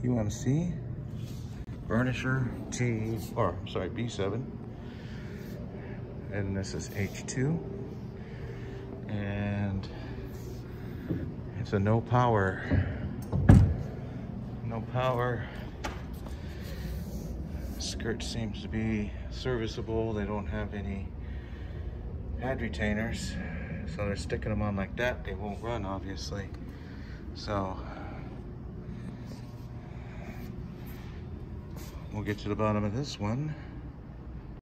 UMC burnisher B7, and this is H2, and it's a no power. Skirt seems to be serviceable. They don't have any pad retainers, so they're sticking them on like that. They won't run, obviously. So we'll get to the bottom of this one.